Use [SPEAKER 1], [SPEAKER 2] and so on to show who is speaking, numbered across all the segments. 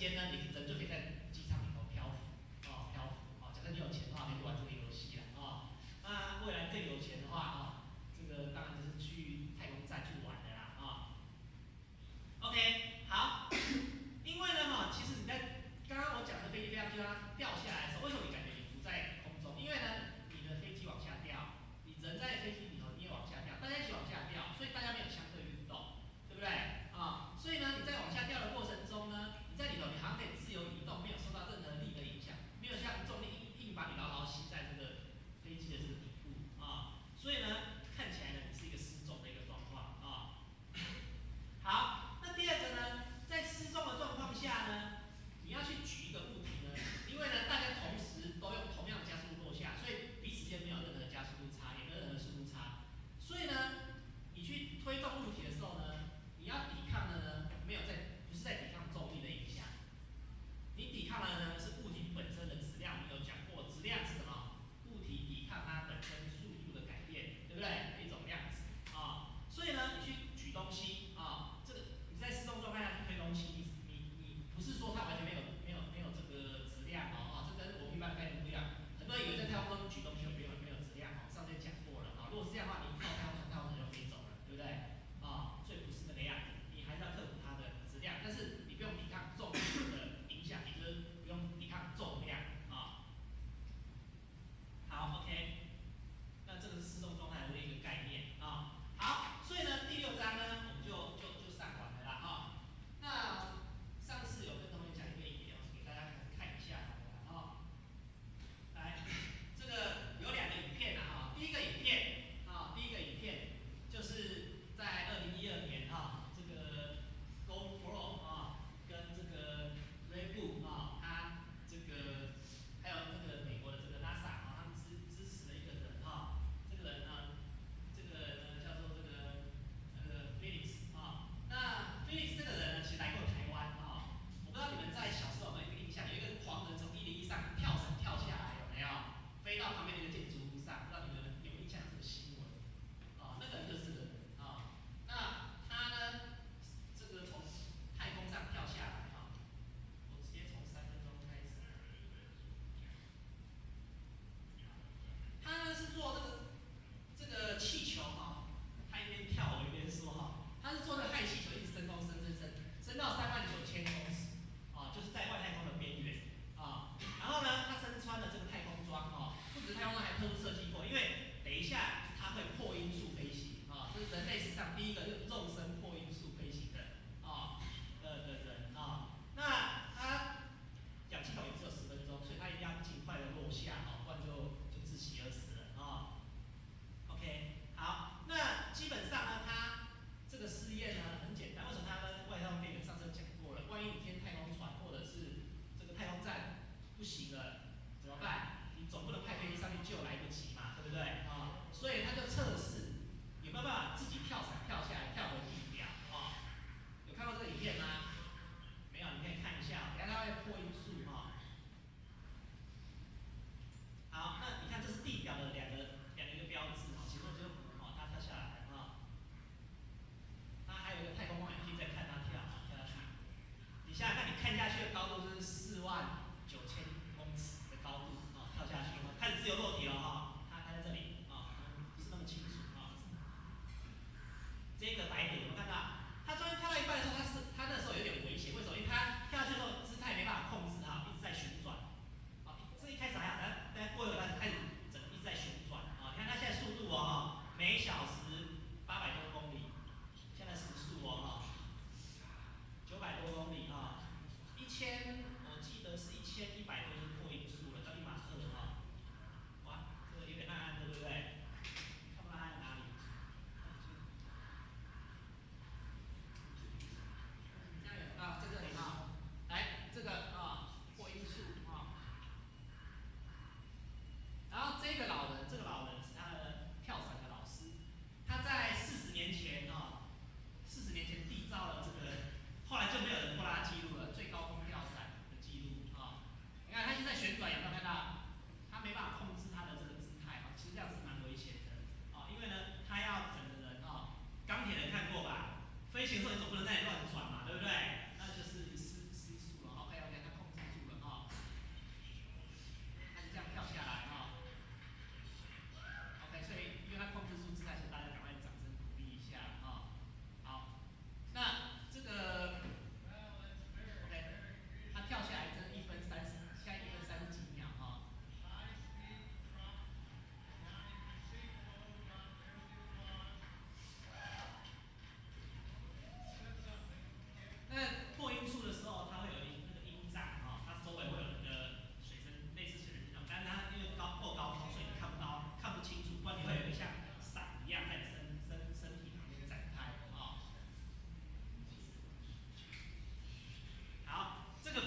[SPEAKER 1] 间呢，你人就可以在机场里头漂浮，漂浮，假设你有钱的话，可以玩这个游戏啦，那未来更有钱的话，这个当然就是去太空站去玩的啦，OK， 好，因为呢，其实你在刚刚我讲的飞机就它掉下来的时候，为什么你感觉你浮在空中？因为呢，你的飞机往下掉，你人在飞机里头，你也往下掉，大家一起往下掉，所以大家没有相对运动，对不对？所以呢，你在往下掉的过程中呢，你在里头你好像可以自由移动，没有受到任何力的影响，没有像重力硬把你牢牢吸在这个飞机的这个底部所以呢，看起来呢，你是一个失重的一个状况好，那第二个呢，在失重的状况下呢，你要去举一个物体呢，因为呢，大家同时都用同样的加速度落下，所以彼此间没有任何的加速度差，也没有任何速度差。所以呢，你去推动物体的时候呢，你要抵抗的呢，不是在抵抗重力的影响，你抵抗的呢是物体本身的质量。我们有讲过，质量是什么？物体抵抗它本身速度的改变，对不对？一种量子所以呢，你去举东西这个你在失重状态下去推东西，你不是说它完全没有这个质量这跟我们一般的概念不一样。很多人以为在太空中举东西没有质量上次讲过了如果是这样的话，你靠太空船就飞走了，对不对所以不是那个样子，你还是要克服它的质量，但是你不用抵抗重力的影响，也就是不用抵抗重量好 ，OK。那这个是失重状态的一个概念好，所以呢，第6章呢，我们就上完了啦那上次有跟同学讲一个影片，给大家看一下来，这个有2个影片第一个影片就是在2012年这个 GoPro 跟这个 Red Bull 它这个还有这个美国的这个 NASA 他们支持的一个人这个人呢叫做这个Felix那 Felix 这个人呢，其实来过台湾我不知道你们在小时候有没有一个印象，有一个狂人从101上跳绳跳下来，有没有？飞到旁边的一个建筑物上，不知道你们有没有印象这个新闻那个人就是这个人那他呢，这个从太空上跳下来我直接从3分钟开始。他呢是做这个气球他一边跳我一边说他是做这个氦气球一直升空升到39000公尺就是在外太空的边缘然后呢，他身穿了这个太空装不止太空装还特殊设计过，因为等一下他会破音速飞行这是人类史上第一个用肉身破音速飞行的人那他氧气筒也只有10分钟，所以他一定要尽快的落下不然就窒息而死了OK， 好，那基本上呢，他这个试验呢很简单，为什么他跟外太空边缘上次讲过了？万一你天太空船或者是这个太空站不行了怎么办？你总不能派飞机上去救来不及嘛，对不对所以他就测试有没有办法自己跳伞跳下来，跳回地表有看过这个影片吗？没有，你可以看一下，等下他会破音速好，那你看这是地表的两个标志其中就是它跳下来它还有一个太空望远镜在看它跳下去。你想想看，你看下去的高度就是49000公尺的高度跳下去开始自由落体了它在这里不是那么清楚这个白点有没有看到？他中间跳到一半的时候，他那时候有点危险，为什么？因为他跳下去的时候姿态没办法控制一直在旋转这一开始还好，但过一会儿他开始整个一直在旋转你看他现在速度每小时800多公里，现在时速900多公里我记得是1100多就破音速了，到1马赫哇，这个有点暗暗的，对不对？看不到他在哪里。这样有在这里来这个破音速然后这个老人是他的跳伞的老师，他在40年前40年前缔造了这个，后来就没有人破他记录了，最高空跳伞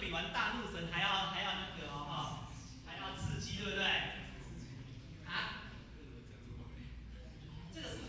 [SPEAKER 1] 比玩大怒神还要那个哦，还要刺激，对不对？啊？这个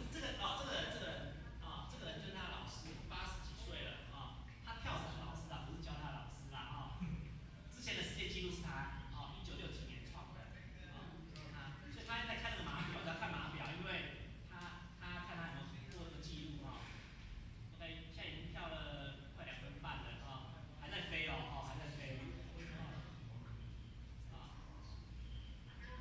[SPEAKER 1] 人就是他的老师，80几岁了啊、他跳伞的老师啊，不是教他的老师啦啊、之前的世界纪录是他1960几年创的所以他在看那个码表，在看码表，因为他看他有没有过这个记录OK， 现在已经跳了快2分半了还在飞还在飞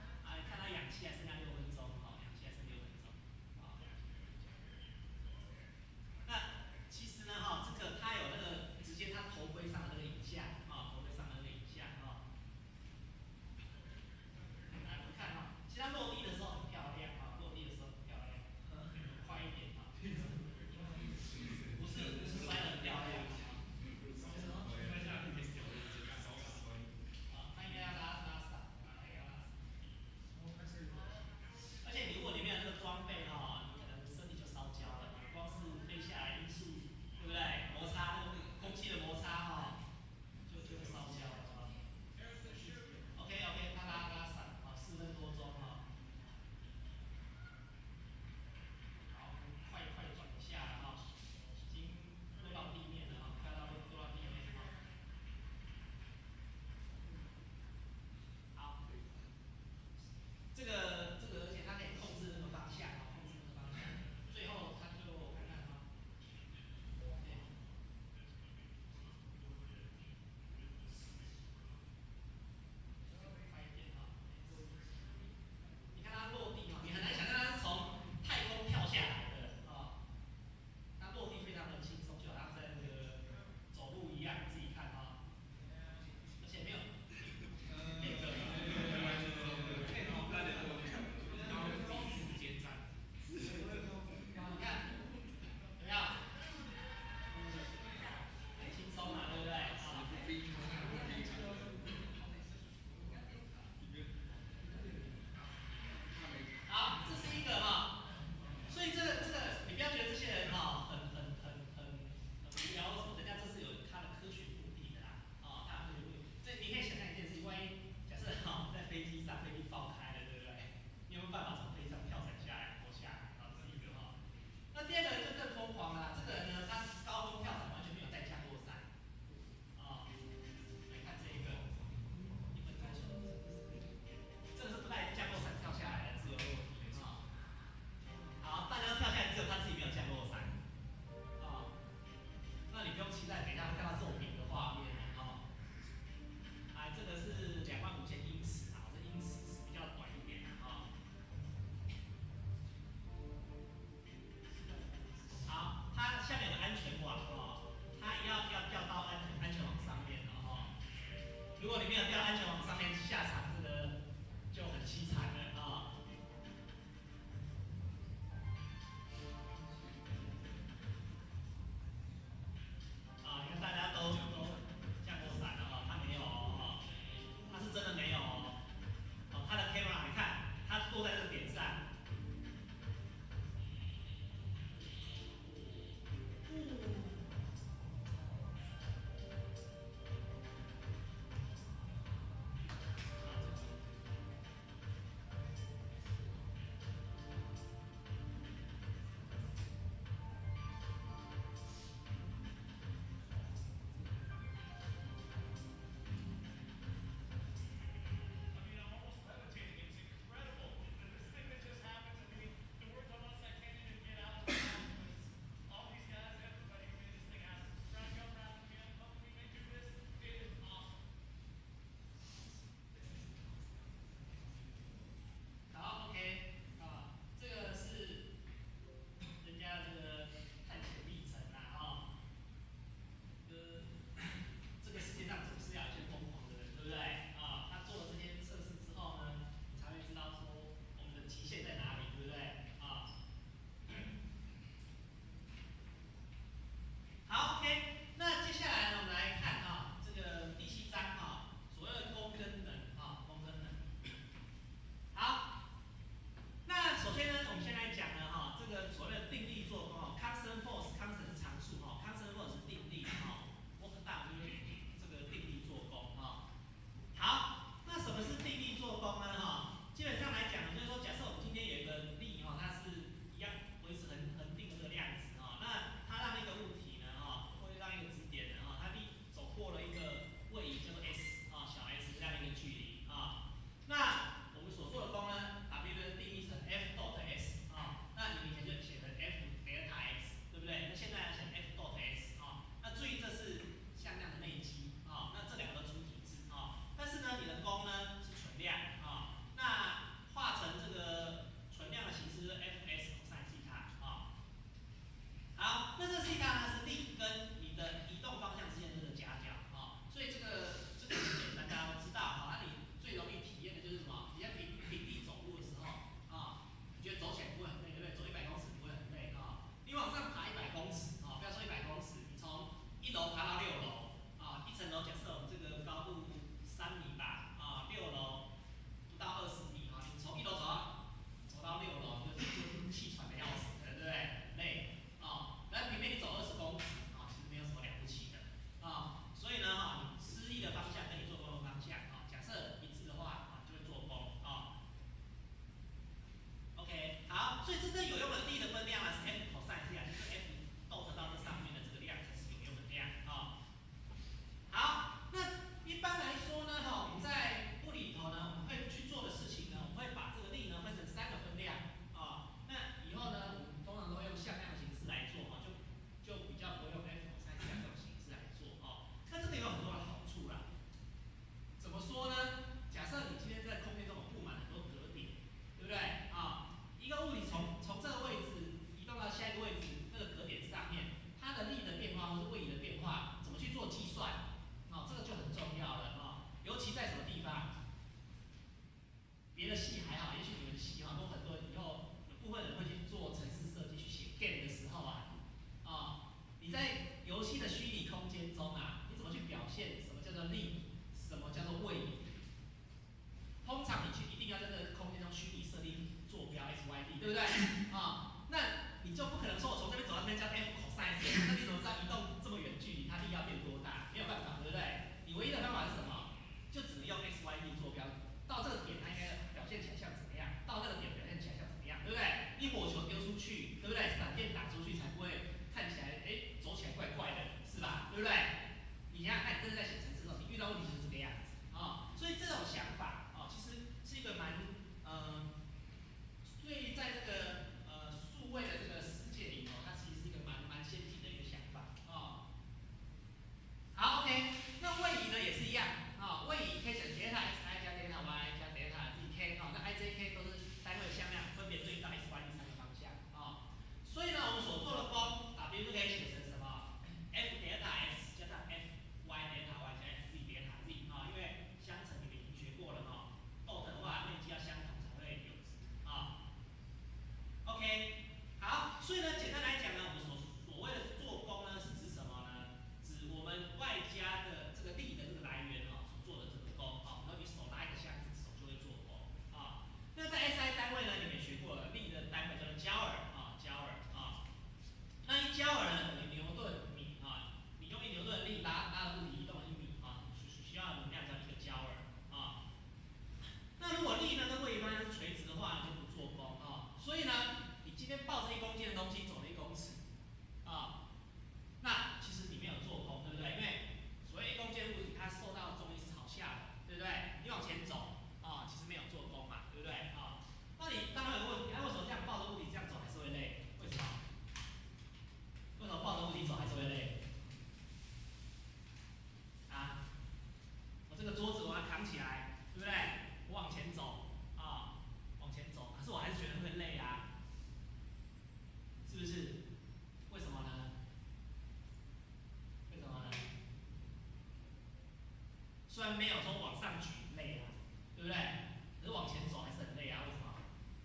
[SPEAKER 1] 虽然没有说往上举累啊，对不对？可是往前走还是很累啊，为什么？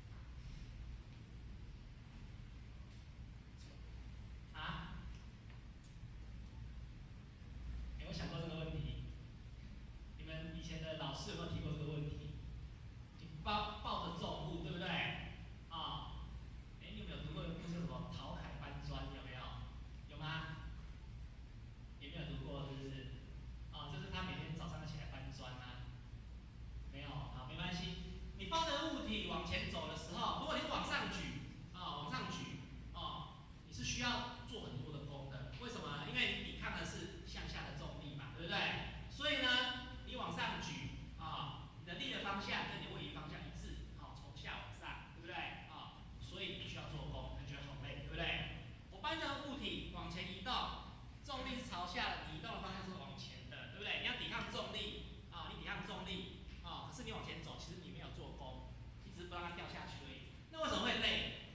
[SPEAKER 1] 啊？有没有想过这个问题？你们以前的老师有没有提过这个问题？你抱着重物，对不对？啊，你有没有读过那个什么陶凯搬砖？有没有？有吗？有没有读过？是不是？啊，就是他每天早上起来搬砖啊。没有，好，没关系。你抱着物体往前走的时候，如果你往上举，往上举，你是需要做很多的功的。为什么？因为你看的是向下的重力嘛，对不对？所以呢，你往上举，你的力的方向跟你的位移方向一致，从下往上，对不对？所以你需要做功，你觉得很累，对不对？我搬着物体往前移动，重力是朝下的，你移动的方向是往前的，对不对？你要抵抗重力，你抵抗重力。可是你往前走，其实你没有做功，你只是不让它掉下去而已。那为什么会累？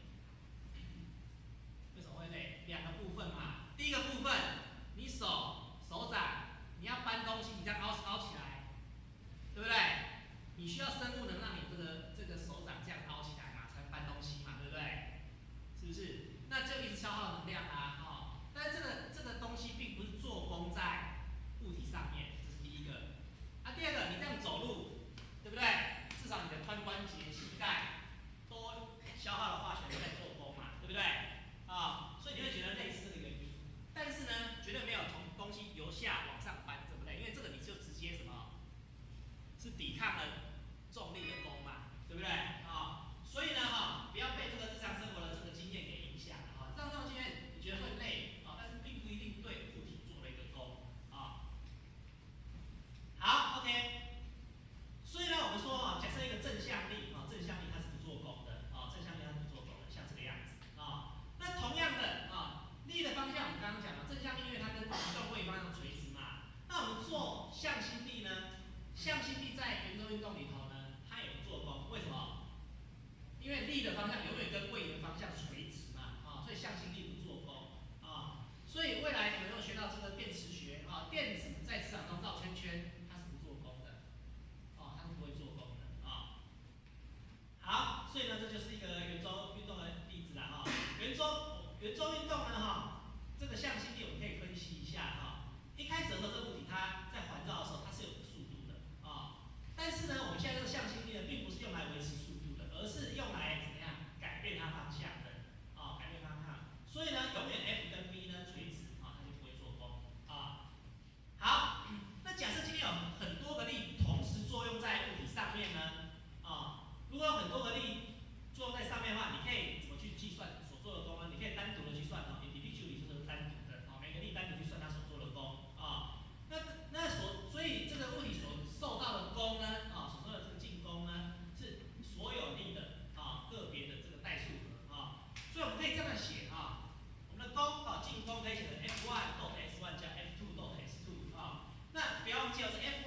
[SPEAKER 1] 为什么会累？两个部分嘛。第一个部分，你手掌，你要搬东西，你这样凹起来，对不对？你需要生物能让你这个手掌这样凹起来嘛，才能搬东西嘛，对不对？是不是？那就一直消耗能量啊，但是这个东西并不是做功在物体上面，这是第一个。第二个，你这样走路，对不对？至少你的髋关节、膝盖都消耗了化学能在做功嘛，对不对？所以你会觉得累是这个原因。但是呢，绝对没有从东西由下往上搬这么累，因为这个你就直接什么，是抵抗了重力的功嘛，对不对？所以呢，不要被这个日常生活的这个经验给影响啊。这种经验你觉得会累但是并不一定对物体做了一个功好 ，OK。所以呢，我们说假设一个正向力正向力它是不做功的正向力它是不做功的，像这个样子那同样的力的方向我们刚刚讲了，正向力因为它跟移动位方向垂直嘛。那我们做向心力呢？向心力在圆周运动里头呢，它也不做功，为什么？因为力的方向永远跟位的方向垂直嘛所以向心力不做功所以未来你们有学到这个电磁学电子在磁场中绕圈圈，它是不做功的它是不会做功的好，所以呢，这就是一个圆周运动的例子啦圆周运动呢这个向心力我们可以分析一下一开始的时候，这个物体它在环绕的时候，它是有个速度的但是呢，我们现在这个向心力呢，并不是用来维持速度的，而是用来怎么样改变它方向的改变方向。所以呢，永远 F 跟 V 呢垂直它就不会做功好，那假设今天有很多个力同时作用在物体上面呢如果有很多个力作用在上面的话，你可以怎么去计算所做的功呢？你可以单独的去算individually 就是单独的每个力单独去算它所做的功所以这个物体所受到的功呢所受的这个进攻呢，是所有力的个别的这个代数和所以我们可以这样写我们的功进攻可以写成 F1 逗 S1 加 F2 逗 S2 那不要忘记是